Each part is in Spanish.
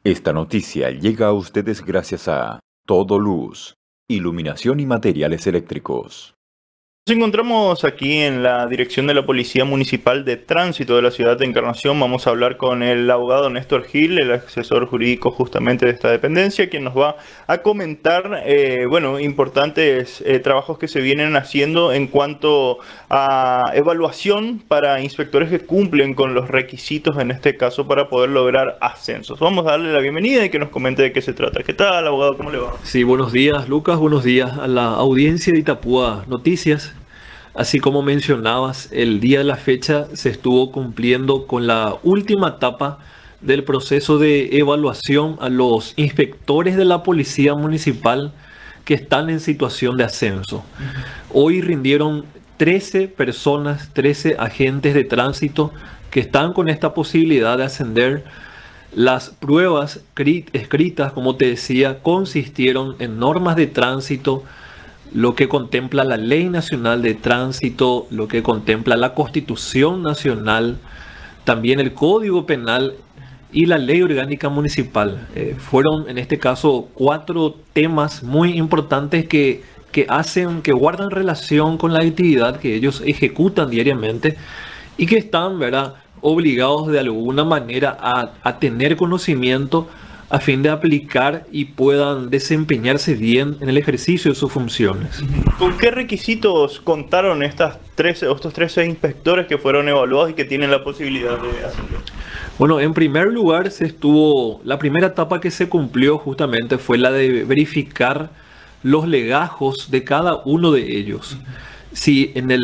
Esta noticia llega a ustedes gracias a Todo Luz, iluminación y materiales eléctricos. Nos encontramos aquí en la dirección de la Policía Municipal de Tránsito de la ciudad de Encarnación. Vamos a hablar con el abogado Néstor Gil, el asesor jurídico justamente de esta dependencia, quien nos va a comentar, importantes trabajos que se vienen haciendo en cuanto a evaluación para inspectores que cumplen con los requisitos, en este caso, para poder lograr ascensos. Vamos a darle la bienvenida y que nos comente de qué se trata. ¿Qué tal, abogado? ¿Cómo le va? Sí, buenos días, Lucas. Buenos días a la audiencia de Itapúa Noticias. Así como mencionabas, el día de la fecha se estuvo cumpliendo con la última etapa del proceso de evaluación a los inspectores de la Policía Municipal que están en situación de ascenso. Hoy rindieron 13 personas, 13 agentes de tránsito que están con esta posibilidad de ascender. Las pruebas escritas, como te decía, consistieron en normas de tránsito, lo que contempla la Ley Nacional de Tránsito, lo que contempla la Constitución Nacional, también el Código Penal y la Ley Orgánica Municipal. Fueron en este caso 4 temas muy importantes que guardan relación con la actividad que ellos ejecutan diariamente y que están, ¿verdad?, obligados de alguna manera a tener conocimiento a fin de aplicar y puedan desempeñarse bien en el ejercicio de sus funciones. ¿Con qué requisitos contaron estos 13 inspectores que fueron evaluados y que tienen la posibilidad de ascender? Bueno, en primer lugar la primera etapa que se cumplió justamente fue la de verificar los legajos de cada uno de ellos. Si en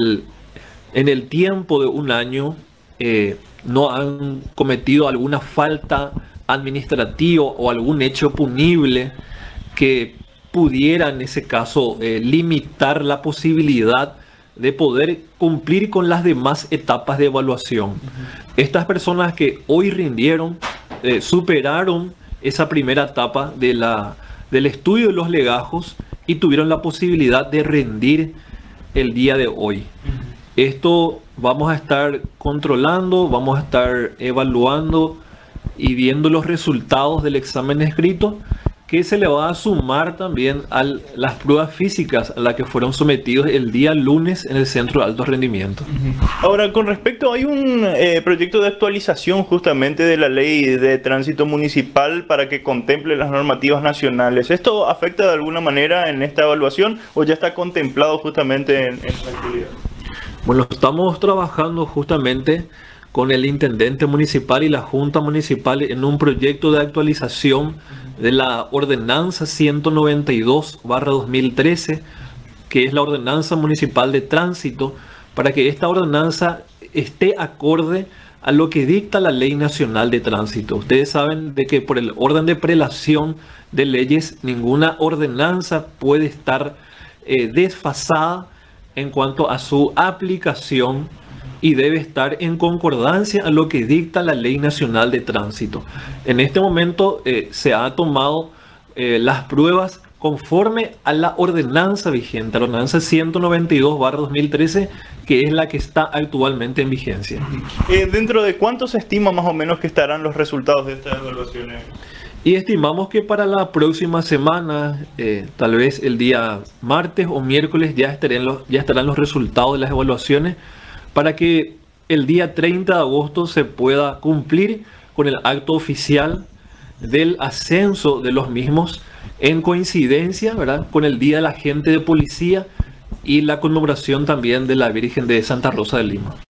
el tiempo de un año no han cometido alguna falta administrativo o algún hecho punible que pudiera en ese caso limitar la posibilidad de poder cumplir con las demás etapas de evaluación. Estas personas que hoy rindieron superaron esa primera etapa del estudio de los legajos y tuvieron la posibilidad de rendir el día de hoy. Esto vamos a estar controlando, vamos a estar evaluando y viendo los resultados del examen escrito, que se le va a sumar también a las pruebas físicas a las que fueron sometidos el día lunes en el Centro de Alto Rendimiento. Ahora, con respecto, hay un proyecto de actualización justamente de la Ley de Tránsito Municipal para que contemple las normativas nacionales. ¿Esto afecta de alguna manera en esta evaluación o ya está contemplado justamente en la actividad? Bueno, estamos trabajando justamente con el intendente municipal y la junta municipal en un proyecto de actualización de la ordenanza 192/2013, que es la ordenanza municipal de tránsito, para que esta ordenanza esté acorde a lo que dicta la Ley Nacional de Tránsito. Ustedes saben de que por el orden de prelación de leyes, ninguna ordenanza puede estar desfasada en cuanto a su aplicación y debe estar en concordancia a lo que dicta la Ley Nacional de Tránsito. En este momento se ha tomado las pruebas conforme a la ordenanza vigente, la ordenanza 192/2013, que es la que está actualmente en vigencia. ¿Dentro de cuánto se estima más o menos que estarán los resultados de estas evaluaciones? Y estimamos que para la próxima semana, tal vez el día martes o miércoles, ya estarán los resultados de las evaluaciones, para que el día 30 de agosto se pueda cumplir con el acto oficial del ascenso de los mismos en coincidencia, ¿verdad?, con el Día del Agente de Policía y la conmemoración también de la Virgen de Santa Rosa de Lima.